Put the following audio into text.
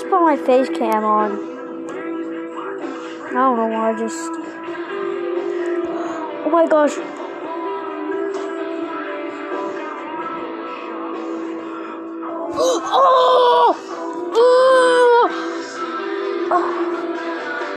just put my face cam on. I don't know why, oh my gosh. Oh!